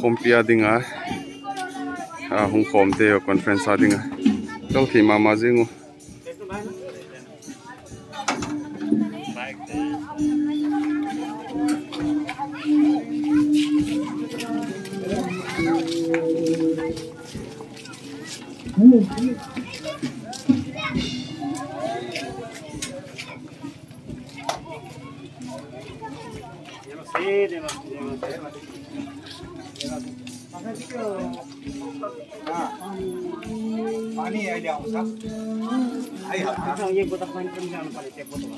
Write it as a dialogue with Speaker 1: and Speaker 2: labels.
Speaker 1: kompia dinga hong kom te conference dinga kal khi mama jingu
Speaker 2: पानी अहिले आउँछ आइहाल्छ यो बोतल पानी पनि ल्याउनु पर्यो त्यो बोतल